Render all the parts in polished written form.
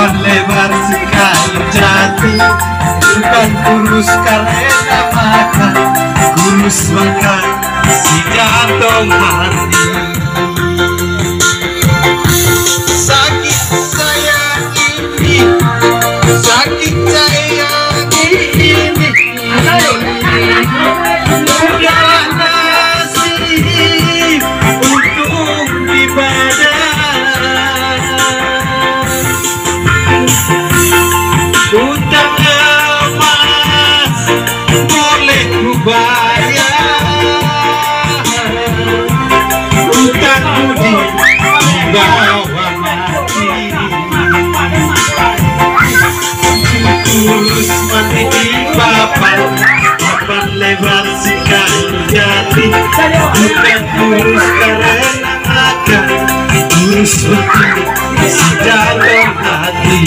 papan lebar sekali jati, bukan kurus karena makan, kurus makan si jantung hati. Sakit saya ini, sakit saya ini, udah nasib untuk di badan. Utang emas boleh ku bayar, utang budi dibawa mati. Kurus mati di papan, papan lebar sekali jati, bukan kurus karena makan, kurus untuk si dalam hati.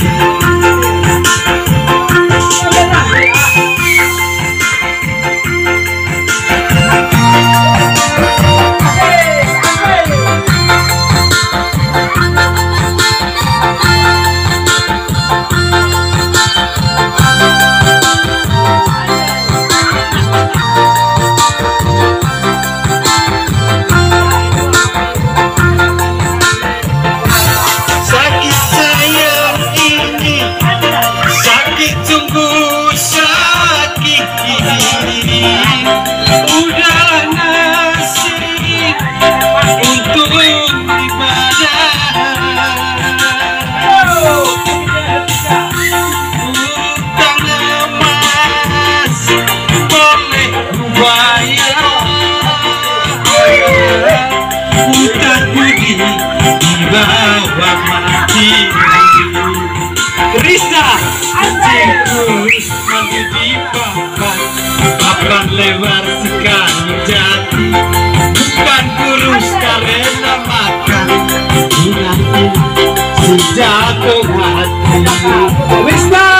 Risa anjing kurus mandi di papan, papan lebar sekali jati, bukan kurus karena makan, nanti si jatuh hati. Risa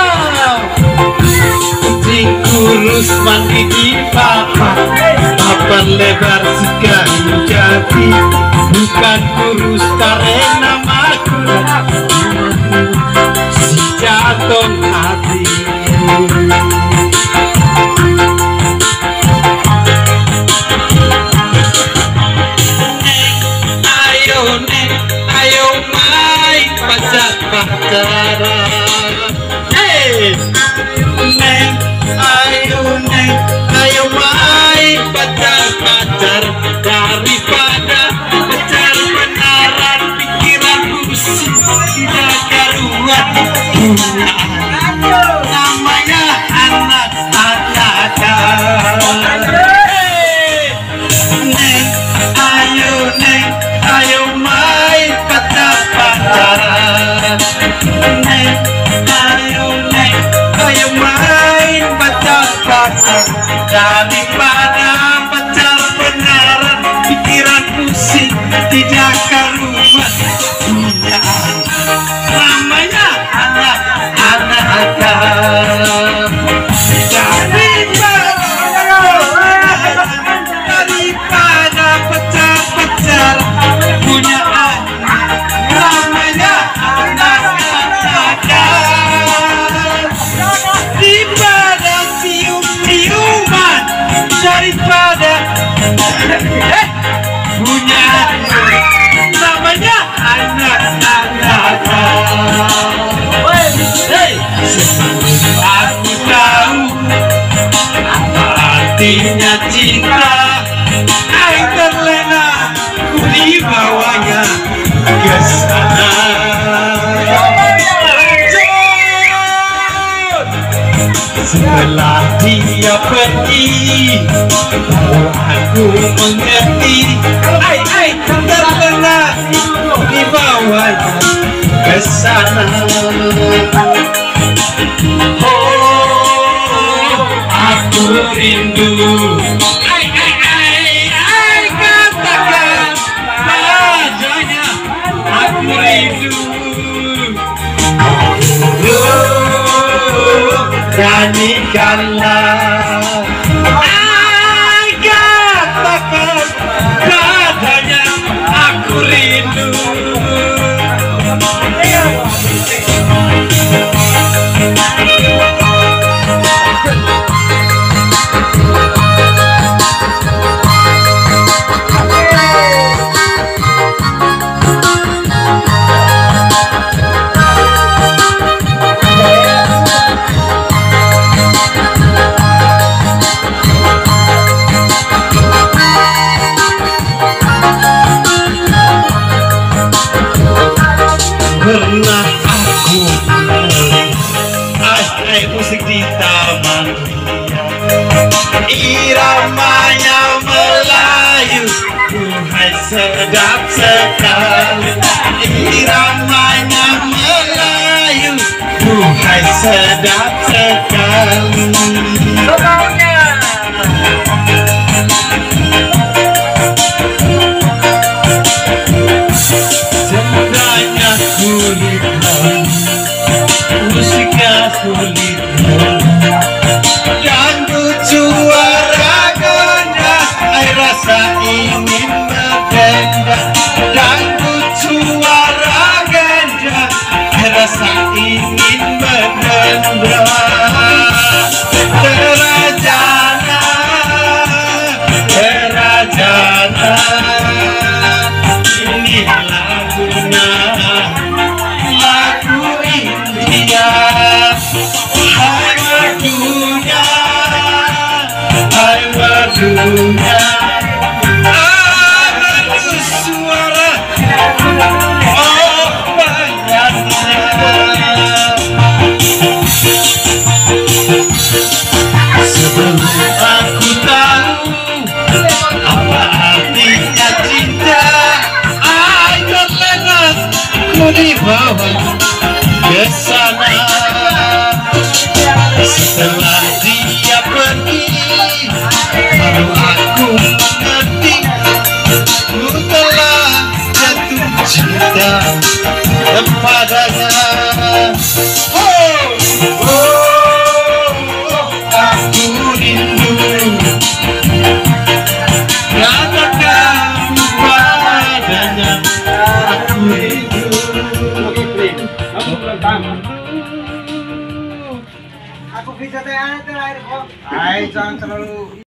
anjing kurus mandi di papan, papan lebar sekali jati, bukan kurus karena makan, jatuh hati. Neng, ayo main pacar-pacaran. Hey, neng, ayo main pacar-pacar, daripada pacar benaran pikiran pusing tidak karuan. Namanya anak-anakan. Neng, ayo main pacar-pacaran. Neng, ayo main pacar-pacar, daripada pacar benaran pikiran pusing tidak karuan. Punya namanya anak-anakan. Daripada pacar-pacar punya anak, namanya anak-anakan. Daripada cium-ciuman, daripada punya namanya anak-anakan. Aku tahu apa artinya cinta, air terlena ku dibawanya ke sana. Setelah dia pergi, aku mengerti, terlena dibawanya ke sana. Aku rindu, katakan padanya, aku rindu. Nyanyikanlah, katakan padanya, aku rindu. sedap sekali, iramanya Melayu, duhai sedap sekali. Sendanya kulit bambu, musiknya kulit bambu, dangdut suara ganda, air rasa ingin berdenda. Dangdut suara ganda, air rasa ingin berdenda. Terajana, terajana, ini lagunya, lagu India. Hai merdunya, hai merdunya, merdu suara, oh banyaknya. Sebelum aku tahu apa artinya cinta, ayo lengah ku dibawa ke sana. Setelah dia pergi, baru aku mengerti, ku telah jatuh cinta kepadanya. Oh, oh, aku rindu, katakan padanya, aku rindu. Aku bisa teh aneh terakhir kok. Ay, jangan terlalu